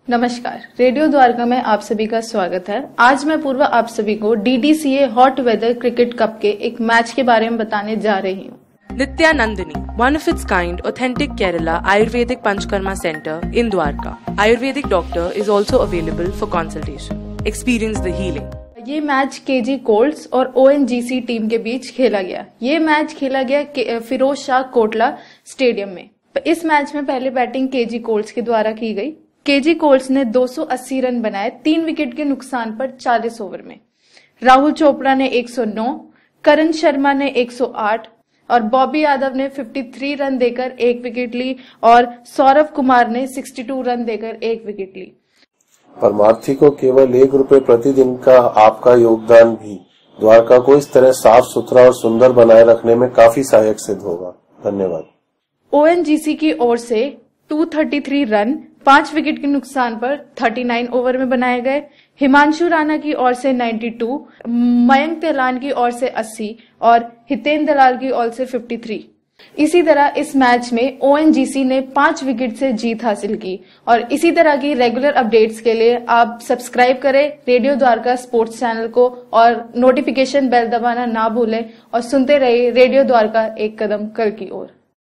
नमस्कार, रेडियो द्वारका में आप सभी का स्वागत है। आज मैं अपूर्वा आप सभी को DDCA hot weather cricket cup के एक मैच के बारे में बताने जा रही हूँ। Nityanandini, one of its kind, authentic Kerala Ayurvedic Panchkarma Center in Dwarka. Ayurvedic doctor is also available for consultation. Experience the healing. ये मैच KG Colts और ONGC टीम के बीच खेला गया। ये मैच खेला गया फिरोज शाह कोटला स्टेडियम में। इस मैच में पहले बैटिंग KG Colts के द्वारा की गई। KG Colts ने 280 रन बनाए 3 विकेट के नुकसान पर 40 ओवर में। राहुल चोपड़ा ने 109, करण शर्मा ने 108 और बॉबी यादव ने 53 रन देकर 1 विकेट ली और सौरव कुमार ने 62 रन देकर 1 विकेट ली। परमार्थी को केवल ₹1 प्रतिदिन का आपका योगदान भी द्वारका को इस तरह साफ सुथरा और सुंदर बनाए रखने में काफी सहायक सिद्ध होगा। धन्यवाद। ONGC की ओर से 233 रन 5 विकेट के नुकसान पर 39 ओवर में बनाए गए। हिमांशु राणा की ओर से 92, मयंक तेलान की ओर से 80 और हितेन दलाल की ओर से 53। इसी तरह इस मैच में ONGC ने 5 विकेट से जीत हासिल की और इसी तरह की रेगुलर अपडेट्स के लिए आप सब्सक्राइब करें रेडियो द्वारका स्पोर्ट्स चैनल को और नोटिफिकेशन बेल दबाना ना भूलें और सुनते रहिए रेडियो द्वारका एक कदम कल की ओर।